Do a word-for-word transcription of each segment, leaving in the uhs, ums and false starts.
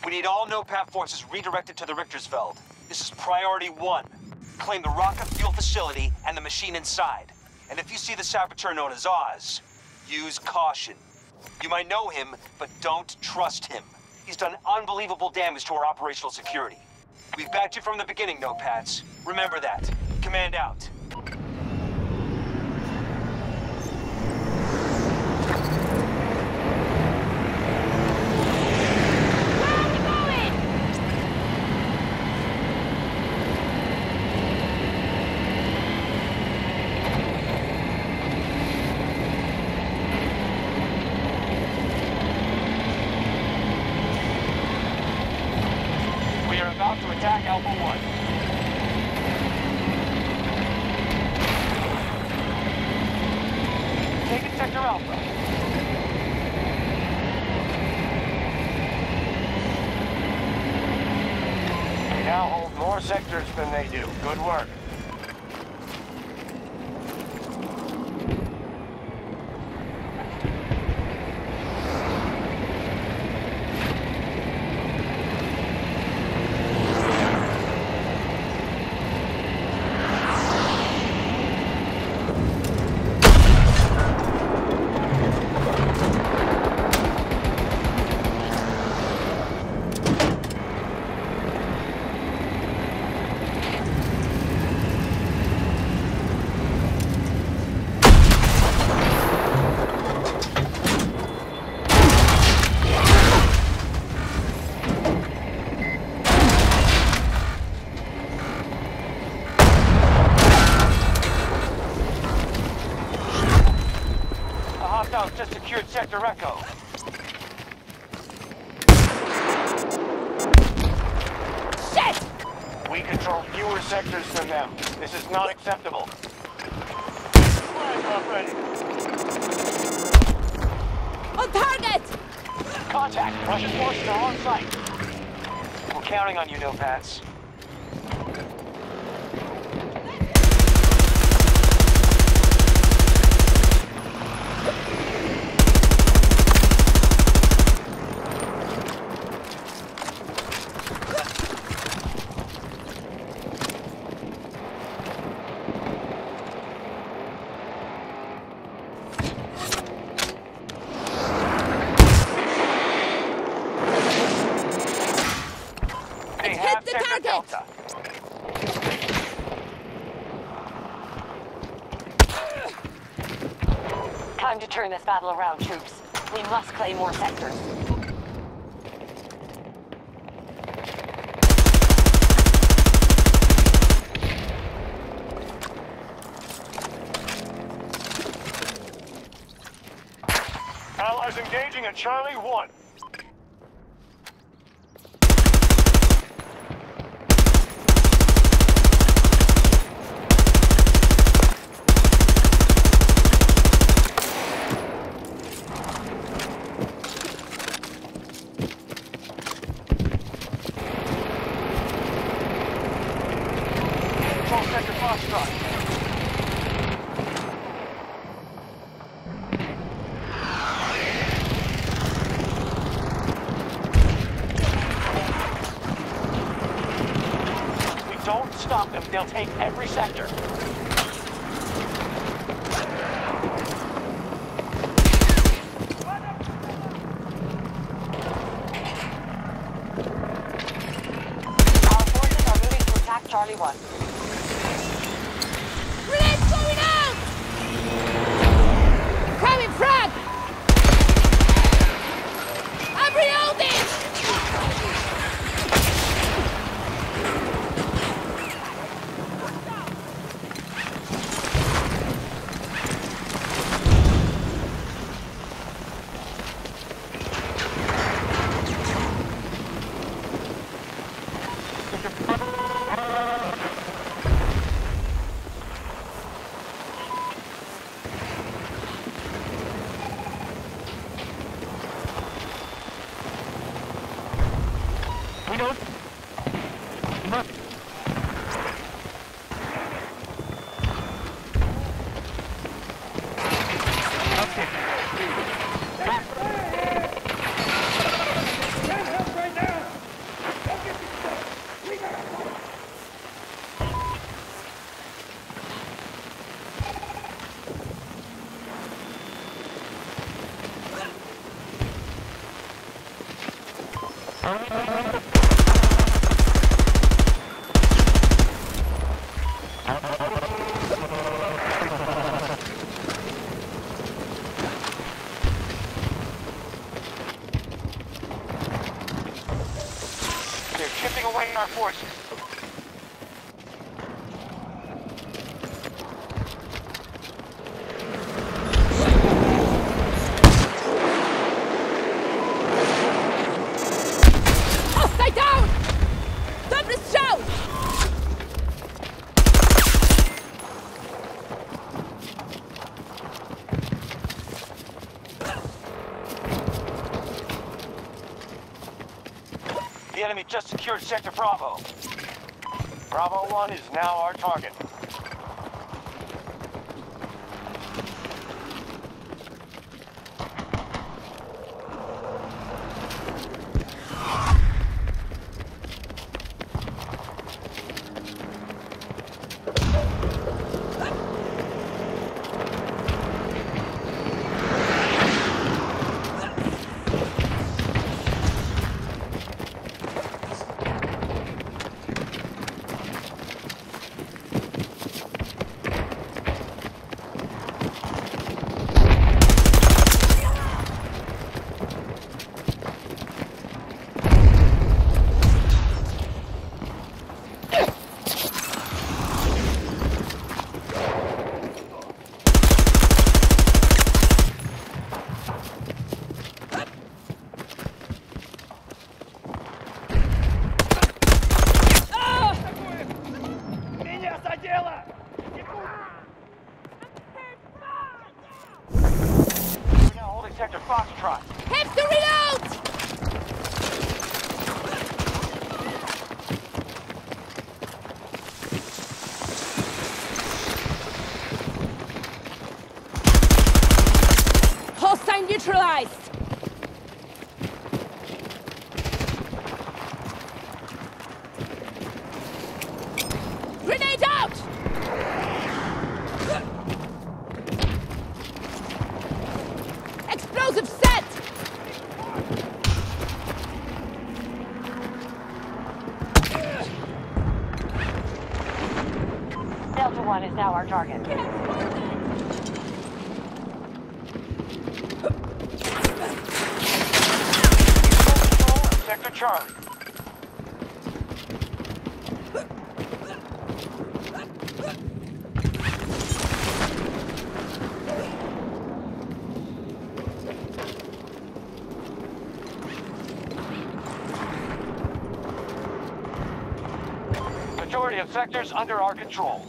We need all NOPAT forces redirected to the Richtersveld. This is priority one. Claim the rocket fuel facility and the machine inside. And if you see the saboteur known as Oz, use caution. You might know him, but don't trust him. He's done unbelievable damage to our operational security. We've backed you from the beginning, NOPATs. Remember that. Command out. About to attack Alpha one. Taking Sector Alpha. We now hold more sectors than they do. Good work. Just secured Sector Echo. Shit! We control fewer sectors than them. This is not acceptable. Ready. On target! Contact! Russian forces are on site. We're counting on you, NOPATs. Hit the target! Delta. Time to turn this battle around, troops. We must claim more sectors. Allies engaging at Charlie one. Sector Foxtrot. If we don't stop them, they'll take every sector. Our forces are moving to attack Charlie one. Grenades going out! Coming front! I'm reloading! We don't... Must... Okay. Can't help right now! They're chipping away at our forces. Hostile down! Double strzał! The enemy just secured Sector Bravo. Bravo one is now our target. We're now holding Sector Foxtrot. Have to reload! Hostile neutralized! Grenade out! Explosive set! Delta one is now our target. Sector Charlie. Majority of sectors under our control.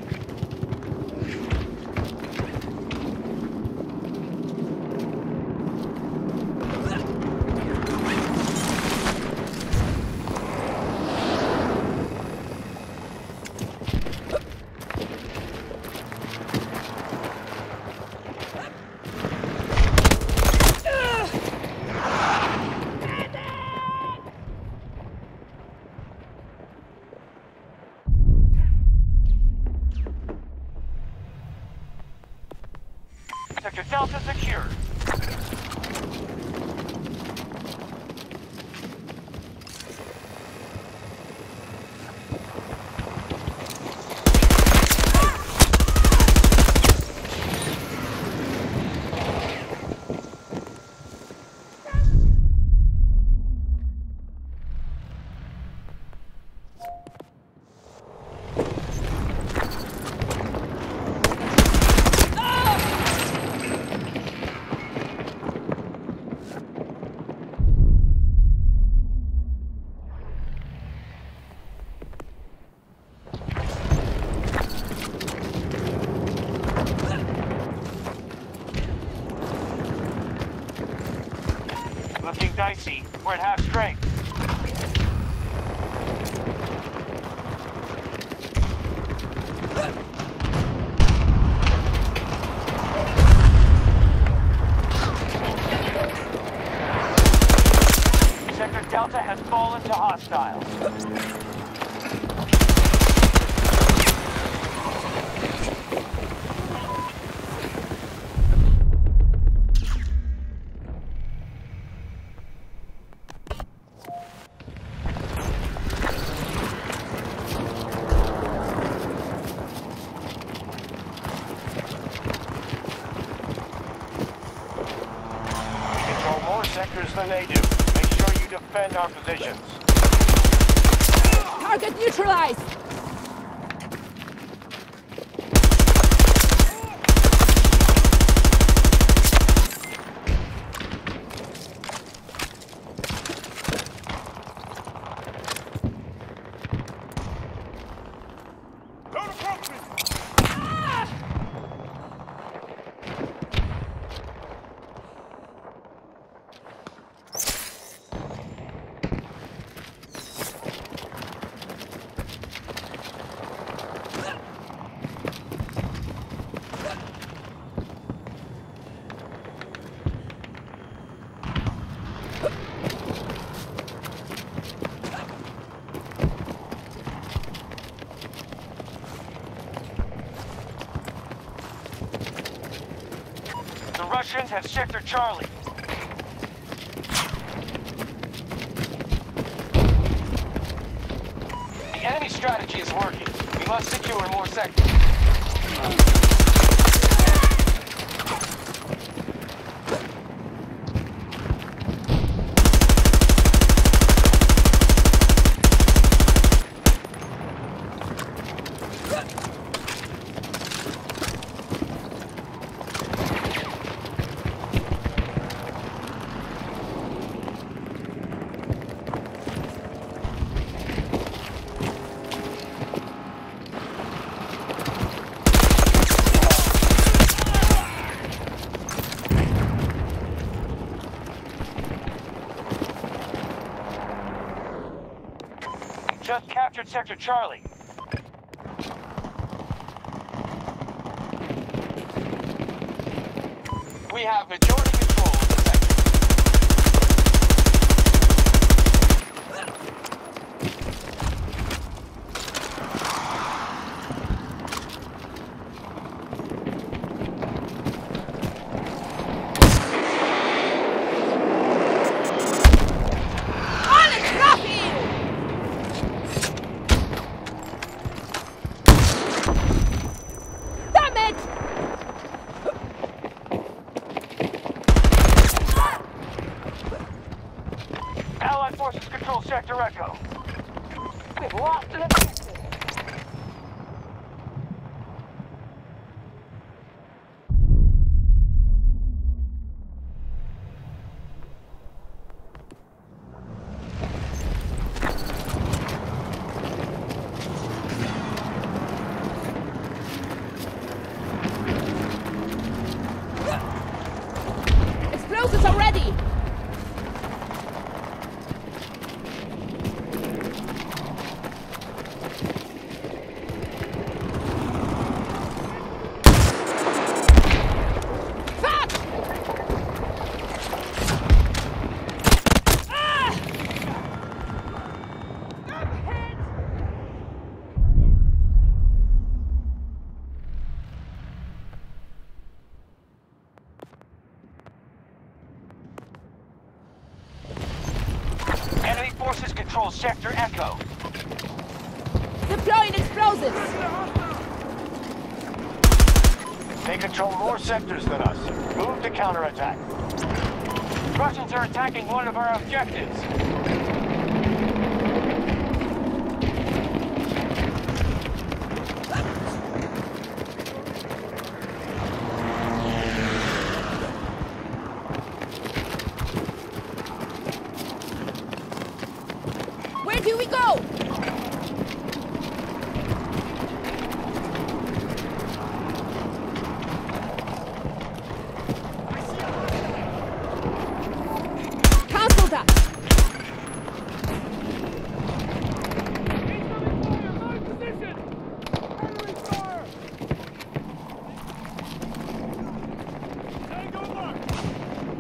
Sector Delta secured. Looking dicey. We're at half strength. Sector Delta has fallen to hostiles. the native. Make sure you defend our positions. Target neutralized! The Russians have Sector Charlie. The enemy strategy is working. We must secure more sectors. Just captured Sector Charlie. We have majority control of the sector. Allied forces control Sector Echo. We've lost an objective. Explosives are ready! Enemy forces control Sector Echo. Deploying explosives! They control more sectors than us. Move to counterattack. Russians are attacking one of our objectives. Where do we go? Cancel that!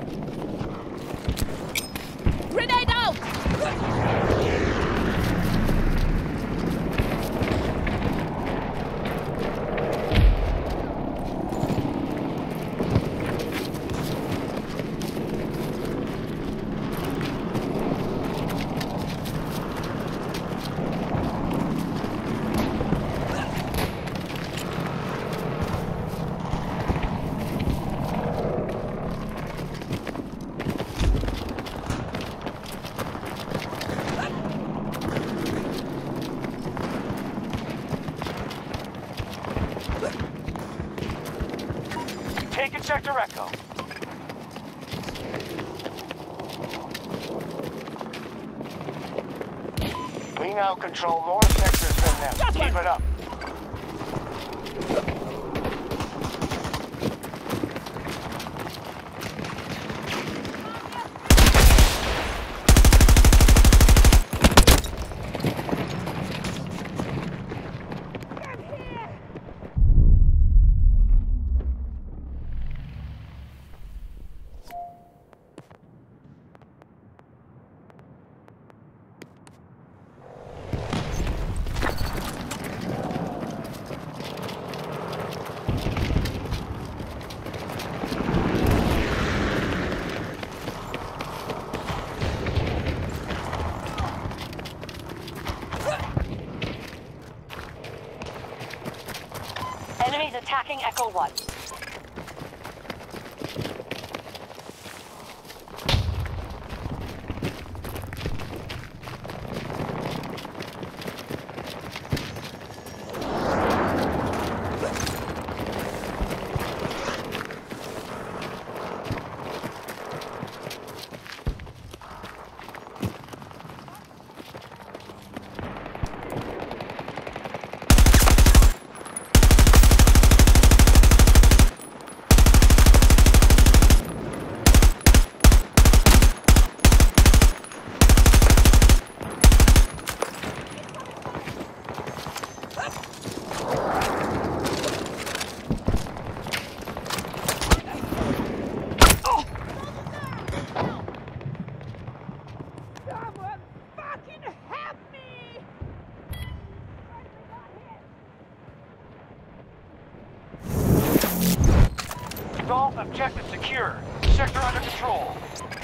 Grenade out! Sector Echo. We now control more sectors than them. Got one. Keep it up. Enemies attacking Echo one. Someone fucking help me! Golf objective secure. Sector under control.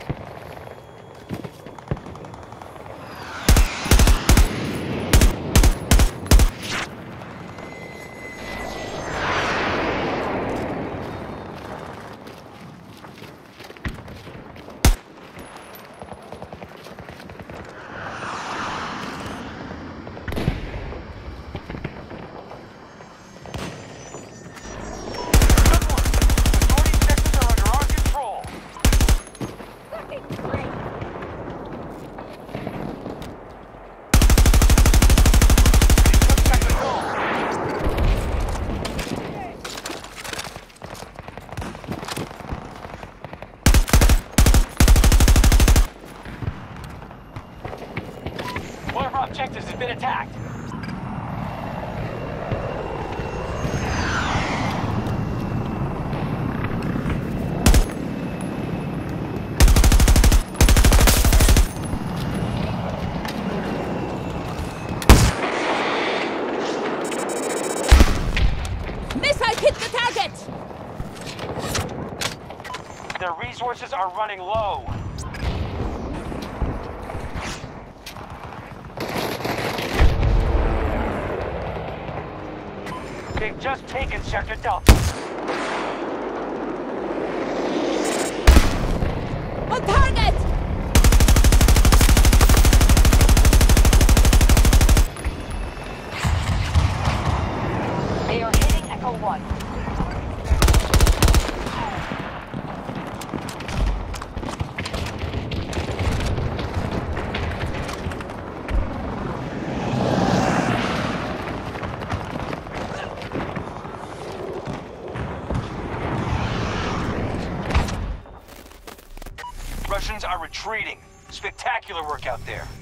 One of our objectives has been attacked. Missile hit the target! Their resources are running low. They've just taken Sector Delta. On target! They are hitting Echo one. Russians are retreating. Spectacular work out there.